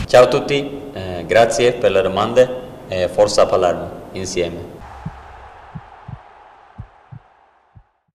Ciao a tutti, grazie per le domande e forza Palermo, insieme.